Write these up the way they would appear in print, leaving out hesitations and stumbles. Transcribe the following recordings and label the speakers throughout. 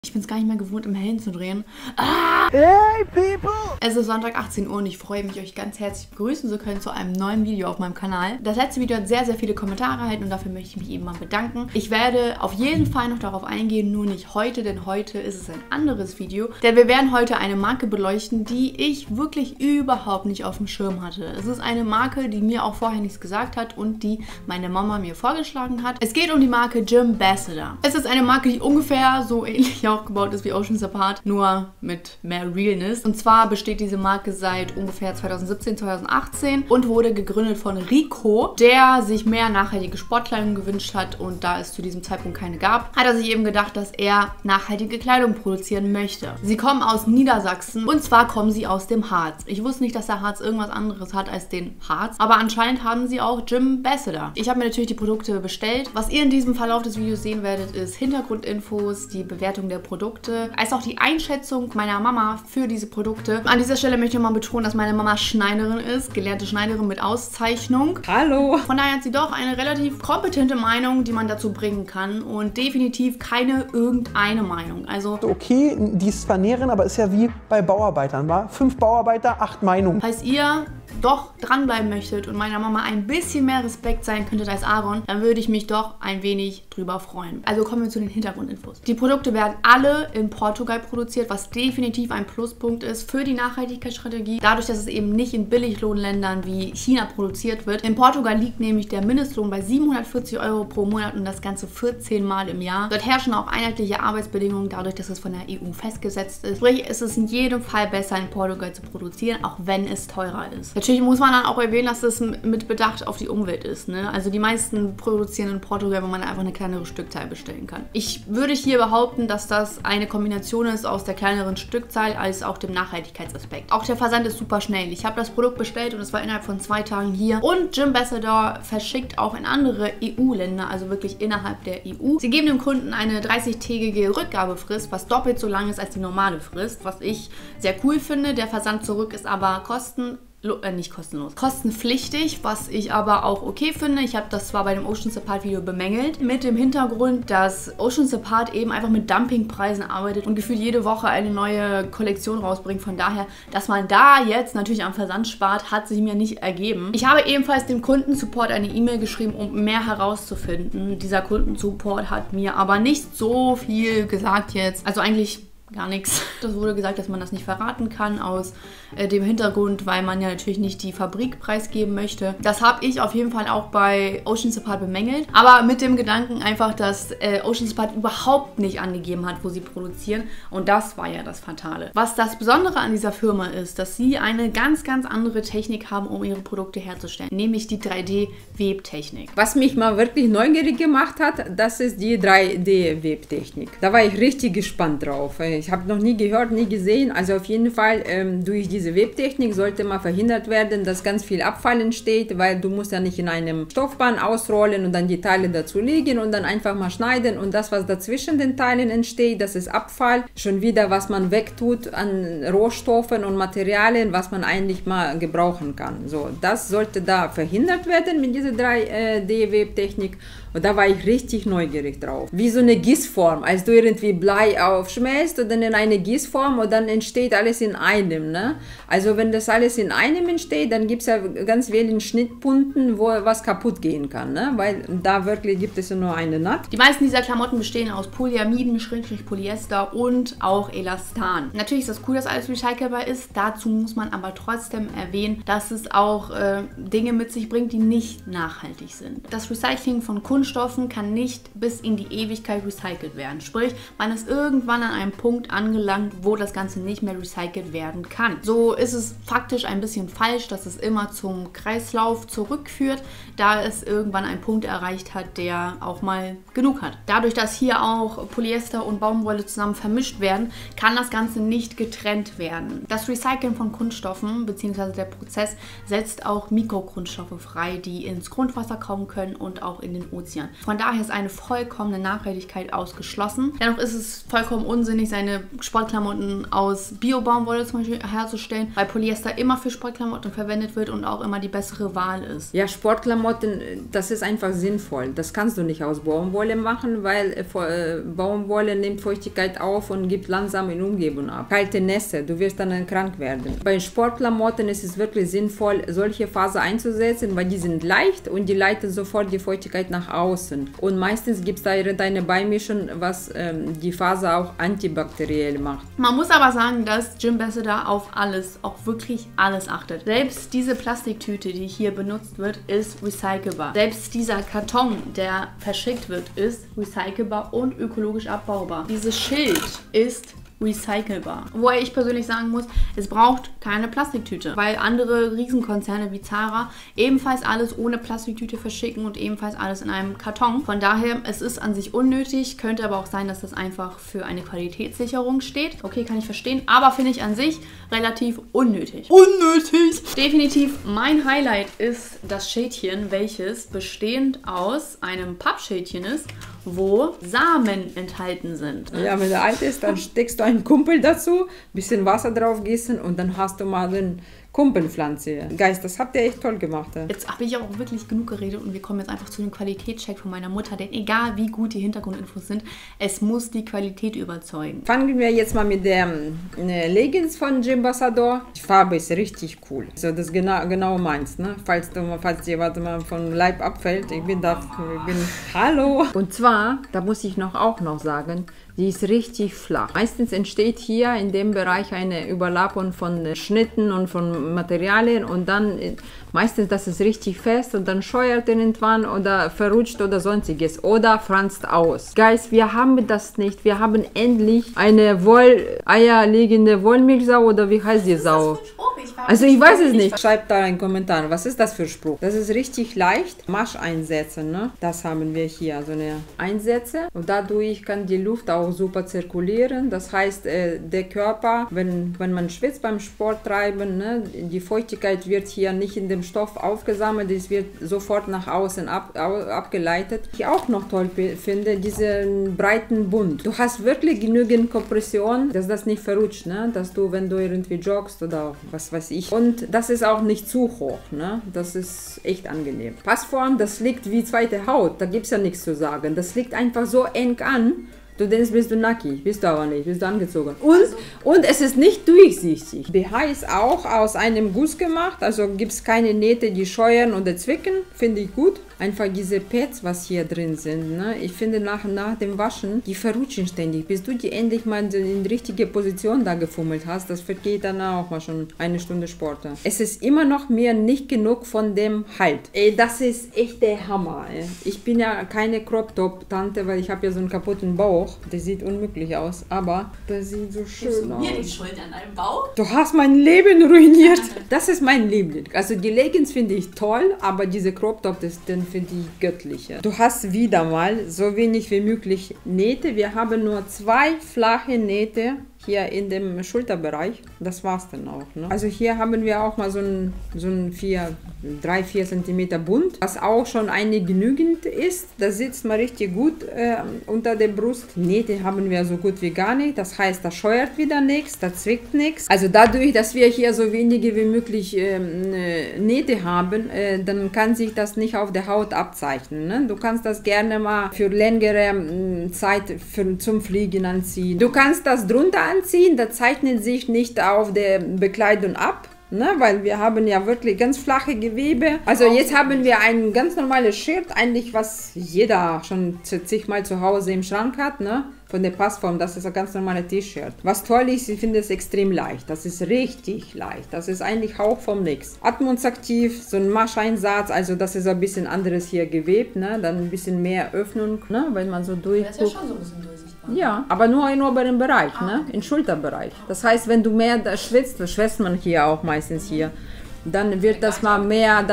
Speaker 1: Ich bin es gar nicht mehr gewohnt, im Hellen zu drehen.
Speaker 2: Hey, people!
Speaker 1: Es ist Sonntag 18 Uhr und ich freue mich, euch ganz herzlich begrüßen zu können zu einem neuen Video auf meinem Kanal. Das letzte Video hat sehr, sehr viele Kommentare erhalten und dafür möchte ich mich eben mal bedanken. Ich werde auf jeden Fall noch darauf eingehen, nur nicht heute, denn heute ist es ein anderes Video. Denn wir werden heute eine Marke beleuchten, die ich wirklich überhaupt nicht auf dem Schirm hatte. Es ist eine Marke, die mir auch vorher nichts gesagt hat und die meine Mama mir vorgeschlagen hat. Es geht um die Marke Gymbassador. Es ist eine Marke, die ungefähr so ähnlich aufgebaut ist wie Oceans Apart, nur mit mehr Realness. Und zwar besteht diese Marke seit ungefähr 2017, 2018 und wurde gegründet von Rico, der sich mehr nachhaltige Sportkleidung gewünscht hat und da es zu diesem Zeitpunkt keine gab, hat er sich eben gedacht, dass er nachhaltige Kleidung produzieren möchte. Sie kommen aus Niedersachsen und zwar kommen sie aus dem Harz. Ich wusste nicht, dass der Harz irgendwas anderes hat als den Harz, aber anscheinend haben sie auch Gymbassador. Ich habe mir natürlich die Produkte bestellt. Was ihr in diesem Verlauf des Videos sehen werdet, ist Hintergrundinfos, die Bewertung der Produkte, als auch die Einschätzung meiner Mama für diese Produkte. An dieser Stelle möchte ich mal betonen, dass meine Mama Schneiderin ist, gelernte Schneiderin mit Auszeichnung.
Speaker 2: Hallo!
Speaker 1: Von daher hat sie doch eine relativ kompetente Meinung, die man dazu bringen kann und definitiv keine irgendeine Meinung. Also
Speaker 2: Okay, die ist zwar Näherin, aber ist ja wie bei Bauarbeitern, wa? 5 Bauarbeiter, 8 Meinungen.
Speaker 1: falls ihr doch dranbleiben möchtet und meiner Mama ein bisschen mehr Respekt sein könntet als Aaron, dann würde ich mich doch ein wenig drüber freuen. Also kommen wir zu den Hintergrundinfos. Die Produkte werden alle in Portugal produziert, was definitiv ein Pluspunkt ist für die Nachhaltigkeitsstrategie. Dadurch, dass es eben nicht in Billiglohnländern wie China produziert wird. In Portugal liegt nämlich der Mindestlohn bei 740 € pro Monat und das Ganze 14 Mal im Jahr. Dort herrschen auch einheitliche Arbeitsbedingungen, dadurch, dass es von der EU festgesetzt ist. Sprich, es ist in jedem Fall besser, in Portugal zu produzieren, auch wenn es teurer ist. Natürlich muss man dann auch erwähnen, dass es mit Bedacht auf die Umwelt ist. Ne? Also die meisten produzieren in Portugal, wo man einfach eine kleinere Stückzahl bestellen kann. Ich würde hier behaupten, dass das eine Kombination ist aus der kleineren Stückzahl als auch dem Nachhaltigkeitsaspekt. Auch der Versand ist super schnell. Ich habe das Produkt bestellt und es war innerhalb von 2 Tagen hier. Und Gymbassador verschickt auch in andere EU-Länder, also wirklich innerhalb der EU. Sie geben dem Kunden eine 30-tägige Rückgabefrist, was doppelt so lang ist als die normale Frist, was ich sehr cool finde. Der Versand zurück ist aber nicht kostenlos. Kostenpflichtig, was ich aber auch okay finde. Ich habe das zwar bei dem Oceans Apart Video bemängelt, mit dem Hintergrund, dass Oceans Apart eben einfach mit Dumpingpreisen arbeitet und gefühlt jede Woche eine neue Kollektion rausbringt. Von daher, dass man da jetzt natürlich am Versand spart, hat sich mir nicht ergeben. Ich habe ebenfalls dem Kundensupport eine E-Mail geschrieben, um mehr herauszufinden. Dieser Kundensupport hat mir aber nicht so viel gesagt jetzt. Also eigentlich gar nichts. Das wurde gesagt, dass man das nicht verraten kann aus dem Hintergrund, weil man ja natürlich nicht die Fabrik preisgeben möchte. Das habe ich auf jeden Fall auch bei Oceans Apart bemängelt. Aber mit dem Gedanken einfach, dass Oceans Apart überhaupt nicht angegeben hat, wo sie produzieren. Und das war ja das Fatale. Was das Besondere an dieser Firma ist, dass sie eine ganz, ganz andere Technik haben, um ihre Produkte herzustellen. Nämlich die 3D-Webtechnik.
Speaker 3: Was mich mal wirklich neugierig gemacht hat, das ist die 3D-Webtechnik. Da war ich richtig gespannt drauf. Ich habe noch nie gehört, nie gesehen. Also auf jeden Fall durch diese Webtechnik sollte mal verhindert werden, dass ganz viel Abfall entsteht, weil du musst ja nicht in einem Stoffbahn ausrollen und dann die Teile dazu legen und dann einfach mal schneiden und das, was dazwischen den Teilen entsteht, das ist Abfall. Schon wieder, was man wegtut an Rohstoffen und Materialien, was man eigentlich mal gebrauchen kann. So, das sollte da verhindert werden mit dieser 3D-Webtechnik. Und da war ich richtig neugierig drauf. Wie so eine Gießform, als du irgendwie Blei aufschmelzt und dann in eine Gießform und dann entsteht alles in einem. Ne? Also wenn das alles in einem entsteht, dann gibt es ja ganz wenige Schnittpunkten, wo was kaputt gehen kann. Ne? Weil da wirklich gibt es ja nur eine Naht.
Speaker 1: Die meisten dieser Klamotten bestehen aus Polyamiden, Polyester und auch Elastan. Natürlich ist das cool, dass alles recycelbar ist. Dazu muss man aber trotzdem erwähnen, dass es auch Dinge mit sich bringt, die nicht nachhaltig sind. Das Recycling von Kunststoffen kann nicht bis in die Ewigkeit recycelt werden. Sprich, man ist irgendwann an einem Punkt angelangt, wo das Ganze nicht mehr recycelt werden kann. So ist es faktisch ein bisschen falsch, dass es immer zum Kreislauf zurückführt, da es irgendwann einen Punkt erreicht hat, der auch mal genug hat. Dadurch, dass hier auch Polyester und Baumwolle zusammen vermischt werden, kann das Ganze nicht getrennt werden. Das Recyceln von Kunststoffen bzw. der Prozess setzt auch Mikrokunststoffe frei, die ins Grundwasser kommen können und auch in den Ozean produzieren. Von daher ist eine vollkommene Nachhaltigkeit ausgeschlossen. Dennoch ist es vollkommen unsinnig, seine Sportklamotten aus Bio-Baumwolle zum Beispiel herzustellen, weil Polyester immer für Sportklamotten verwendet wird und auch immer die bessere Wahl ist.
Speaker 3: Ja, Sportklamotten, das ist einfach sinnvoll. Das kannst du nicht aus Baumwolle machen, weil Baumwolle nimmt Feuchtigkeit auf und gibt langsam in Umgebung ab. Kalte Nässe, du wirst dann krank werden. Bei Sportklamotten ist es wirklich sinnvoll, solche Faser einzusetzen, weil die sind leicht und die leiten sofort die Feuchtigkeit nach außen. Und meistens gibt es da eine Beimischung, was die Faser auch antibakteriell macht.
Speaker 1: Man muss aber sagen, dass Gym-Ambassador auf alles, auch wirklich alles achtet. Selbst diese Plastiktüte, die hier benutzt wird, ist recycelbar. Selbst dieser Karton, der verschickt wird, ist recycelbar und ökologisch abbaubar. Dieses Schild ist recycelbar. Wobei ich persönlich sagen muss, es braucht keine Plastiktüte, weil andere Riesenkonzerne wie Zara ebenfalls alles ohne Plastiktüte verschicken und ebenfalls alles in einem Karton. Von daher, es ist an sich unnötig, könnte aber auch sein, dass das einfach für eine Qualitätssicherung steht. Okay, kann ich verstehen, aber finde ich an sich relativ unnötig. Unnötig! Definitiv mein Highlight ist das Schälchen, welches bestehend aus einem Pappschälchen ist, wo Samen enthalten sind.
Speaker 3: Ja, wenn der alt ist, dann steckst du einen Kumpel dazu, bisschen Wasser drauf gießen und dann hast du mal den Kumpelpflanze. Geist, das habt ihr echt toll gemacht. Ja.
Speaker 1: Jetzt habe ich auch wirklich genug geredet und wir kommen jetzt einfach zu dem Qualitätscheck von meiner Mutter, denn egal wie gut die Hintergrundinfos sind, es muss die Qualität überzeugen.
Speaker 3: Fangen wir jetzt mal mit der Leggings von Gym-Ambassador. Die Farbe ist richtig cool. Also das genau meins, ne? Falls dir was mal vom Leib abfällt, ich bin hallo. Und zwar, da muss ich auch noch sagen, die ist richtig flach. Meistens entsteht hier in dem Bereich eine Überlappung von Schnitten und von Materialien und dann meistens das ist richtig fest und dann scheuert irgendwann oder verrutscht oder sonstiges oder franzt aus. Guys, wir haben das nicht. Wir haben endlich eine eierlegende Wollmilchsau oder wie heißt die Sau? Also ich weiß es nicht. Schreibt da einen Kommentar. Was ist das für Spruch? Das ist richtig leicht. Mascheinsätze, ne? Das haben wir hier, so eine Einsätze und dadurch kann die Luft auch super zirkulieren. Das heißt, der Körper, wenn man schwitzt beim Sport treiben, ne, die Feuchtigkeit wird hier nicht in dem Stoff aufgesammelt, es wird sofort nach außen abgeleitet. Was ich auch noch toll finde, diesen breiten Bund. Du hast wirklich genügend Kompression, dass das nicht verrutscht, ne? Dass du, wenn du irgendwie joggst oder was weiß ich. Und das ist auch nicht zu hoch, ne? Das ist echt angenehm. Passform, das liegt wie zweite Haut, da gibt es ja nichts zu sagen. Das liegt einfach so eng an. Du denkst, bist du nackig, bist du aber nicht, bist du angezogen. Und es ist nicht durchsichtig. BH ist auch aus einem Guss gemacht, also gibt es keine Nähte, die scheuern oder zwicken, finde ich gut. Einfach diese Pads, was hier drin sind, ne? Ich finde nach dem Waschen, die verrutschen ständig. Bis du die endlich mal in die richtige Position da gefummelt hast, das vergeht dann auch mal schon eine Stunde Sport. Es ist immer noch mir nicht genug von dem Halt. Ey, das ist echt der Hammer. Ey. Ich bin ja keine Crop-Top-Tante, weil ich habe ja so einen kaputten Bauch. Der sieht unmöglich aus, aber das sieht so schön aus.
Speaker 1: Mir die Schuld an deinem Bauch?
Speaker 3: Du hast mein Leben ruiniert. Das ist mein Liebling. Also die Leggings finde ich toll, aber diese Crop-Top, den finde ich göttliche. Du hast wieder mal so wenig wie möglich Nähte. Wir haben nur 2 flache Nähte hier in dem Schulterbereich. Das war's dann auch. Ne? Also hier haben wir auch mal so ein 3-4 cm Bund, was auch schon genügend ist. Das sitzt mal richtig gut unter der Brust. Nähte haben wir so gut wie gar nicht. Das heißt, da scheuert wieder nichts, da zwickt nichts. Also dadurch, dass wir hier so wenige wie möglich Nähte haben, dann kann sich das nicht auf der Haut abzeichnen. Ne? Du kannst das gerne mal für längere Zeit zum Fliegen anziehen. Du kannst das drunter anziehen, das zeichnet sich nicht auf der Bekleidung ab. Ne, weil wir haben ja wirklich ganz flache Gewebe. Also jetzt haben wir ein ganz normales Shirt, eigentlich was jeder schon zigmal zu Hause im Schrank hat, ne? Von der Passform, das ist ein ganz normales T-Shirt. Was toll ist, ich finde es extrem leicht. Das ist richtig leicht. Das ist eigentlich Hauch vom Nix. Atmungsaktiv, so ein Mascheinsatz, also das ist ein bisschen anderes hier gewebt, ne? Dann ein bisschen mehr Öffnung, ne? Wenn man so durchguckt. Das ist ja schon so ein bisschen durchsichtig. Ja, aber nur in oberen Bereich, ne? Im Schulterbereich. Das heißt, wenn du mehr da schwitzt, das schwitzt man hier auch meistens hier. Dann wird das mal mehr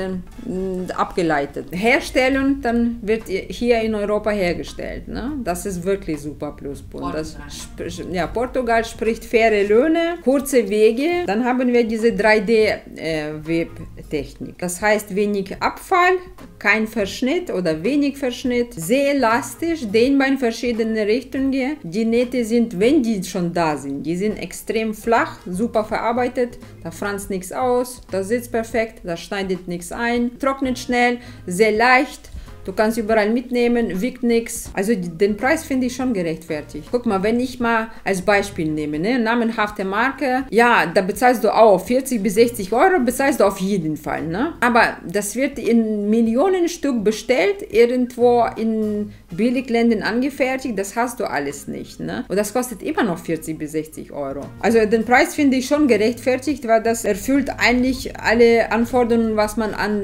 Speaker 3: abgeleitet. Herstellung, dann wird hier in Europa hergestellt. Ne? Das ist wirklich super Pluspunkt. Portugal spricht faire Löhne, kurze Wege. Dann haben wir diese 3D-Webtechnik. Webtechnik. Das heißt wenig Abfall, kein Verschnitt oder wenig Verschnitt, sehr elastisch, dehnbar in verschiedene Richtungen. Die Nähte sind, wenn die schon da sind, die sind extrem flach, super verarbeitet, da franzt nichts aus, das sitzt perfekt, da schneidet nichts ein, trocknet schnell, sehr leicht. Du kannst überall mitnehmen, wiegt nichts. Also den Preis finde ich schon gerechtfertigt. Guck mal, wenn ich mal als Beispiel nehme, ne, namenhafte Marke, ja, da bezahlst du auch 40 bis 60 Euro, bezahlst du auf jeden Fall, ne? Aber das wird in Millionen Stück bestellt, irgendwo in Billigländern angefertigt, das hast du alles nicht, ne? Und das kostet immer noch 40 bis 60 Euro. Also den Preis finde ich schon gerechtfertigt, weil das erfüllt eigentlich alle Anforderungen, was man an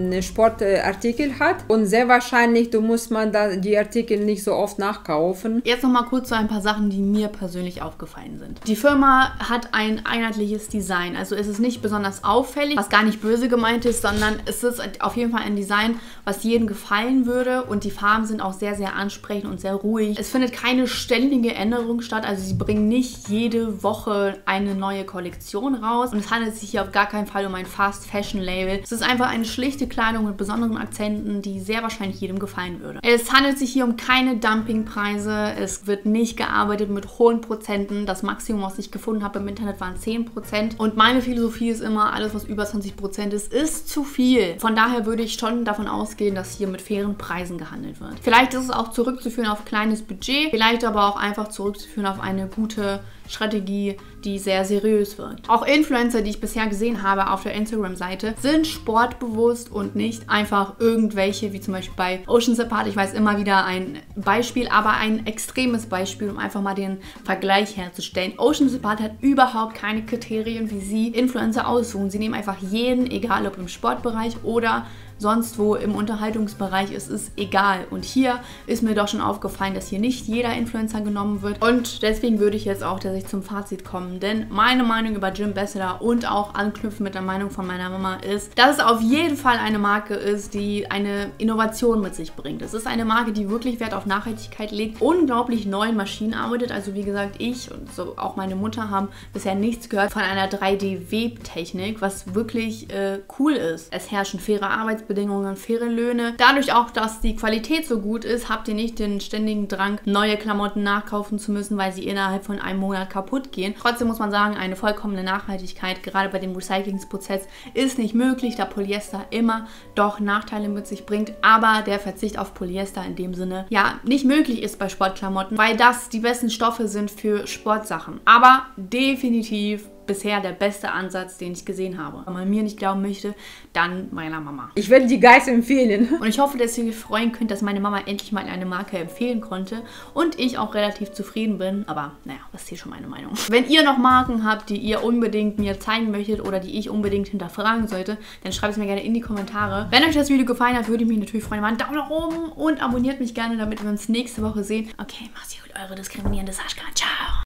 Speaker 3: Sportartikel hat. Und sehr wahrscheinlich, du musst man da die Artikel nicht so oft nachkaufen.
Speaker 1: Jetzt noch mal kurz so ein paar Sachen, die mir persönlich aufgefallen sind. Die Firma hat ein einheitliches Design. Also es ist nicht besonders auffällig, was gar nicht böse gemeint ist, sondern es ist auf jeden Fall ein Design, was jedem gefallen würde. Und die Farben sind auch sehr, sehr ansprechend und sehr ruhig. Es findet keine ständige Änderung statt. Also sie bringen nicht jede Woche eine neue Kollektion raus. Und es handelt sich hier auf gar keinen Fall um ein Fast-Fashion-Label. Es ist einfach eine schlichte Kleidung mit besonderen Akzenten, die sehr wahrscheinlich jedem gefallen würde. Es handelt sich hier um keine Dumpingpreise. Es wird nicht gearbeitet mit hohen Prozenten. Das Maximum, was ich gefunden habe im Internet, waren 10%. Und meine Philosophie ist immer, alles, was über 20% ist zu viel. Von daher würde ich schon davon ausgehen, dass hier mit fairen Preisen gehandelt wird. Vielleicht ist es auch zurückzuführen auf kleines Budget, vielleicht aber auch einfach zurückzuführen auf eine gute Strategie, die sehr seriös wirkt. Auch Influencer, die ich bisher gesehen habe auf der Instagram-Seite, sind sportbewusst und nicht einfach irgendwelche, wie zum Beispiel bei Oceans Apart. Ich weiß immer wieder ein Beispiel, aber ein extremes Beispiel, um einfach mal den Vergleich herzustellen. Oceans Apart hat überhaupt keine Kriterien, wie sie Influencer aussuchen. Sie nehmen einfach jeden, egal ob im Sportbereich oder sonst wo im Unterhaltungsbereich, es ist egal. Und hier ist mir doch schon aufgefallen, dass hier nicht jeder Influencer genommen wird. Und deswegen würde ich jetzt auch tatsächlich zum Fazit kommen. Denn meine Meinung über Gymambassador und auch anknüpfen mit der Meinung von meiner Mama ist, dass es auf jeden Fall eine Marke ist, die eine Innovation mit sich bringt. Es ist eine Marke, die wirklich Wert auf Nachhaltigkeit legt, unglaublich neuen Maschinen arbeitet. Also wie gesagt, ich und so auch meine Mutter haben bisher nichts gehört von einer 3D-Webtechnik, was wirklich cool ist. Es herrschen faire Arbeitsbedingungen, faire Löhne. Dadurch auch, dass die Qualität so gut ist, habt ihr nicht den ständigen Drang, neue Klamotten nachkaufen zu müssen, weil sie innerhalb von einem Monat kaputt gehen. Trotzdem muss man sagen, eine vollkommene Nachhaltigkeit, gerade bei dem Recyclingsprozess, ist nicht möglich, da Polyester immer doch Nachteile mit sich bringt, aber der Verzicht auf Polyester in dem Sinne ja nicht möglich ist bei Sportklamotten, weil das die besten Stoffe sind für Sportsachen. Aber definitiv bisher der beste Ansatz, den ich gesehen habe. Wenn man mir nicht glauben möchte, dann meiner Mama.
Speaker 3: Ich werde die Guys empfehlen.
Speaker 1: Und ich hoffe, dass ihr euch freuen könnt, dass meine Mama endlich mal eine Marke empfehlen konnte und ich auch relativ zufrieden bin. Aber naja, das ist hier schon meine Meinung. Wenn ihr noch Marken habt, die ihr unbedingt mir zeigen möchtet oder die ich unbedingt hinterfragen sollte, dann schreibt es mir gerne in die Kommentare. Wenn euch das Video gefallen hat, würde ich mich natürlich freuen. Mal einen Daumen nach oben und abonniert mich gerne, damit wir uns nächste Woche sehen. Okay, macht's gut, eure diskriminierende Sascha. Ciao!